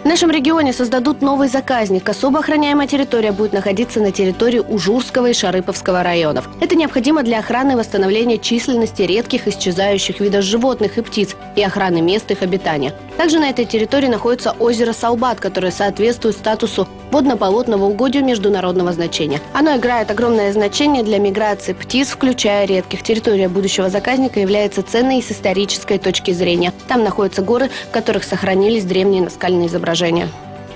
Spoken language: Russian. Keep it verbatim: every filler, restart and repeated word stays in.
нашем регионе создадут новый заказник. Особо охраняемая территория будет находиться на территории Ужурского и Шарыповского районов. Это необходимо для охраны и восстановления численности редких исчезающих видов животных и птиц и охраны мест их обитания. Также на этой территории находится озеро Салбат, которое соответствует статусу водно-болотного угодья международного значения. Оно играет огромное значение для миграции птиц, включая редких. Территория будущего заказника является ценной и с исторической точки зрения. Там находятся горы, в которых сохранились древние наскальные изображения.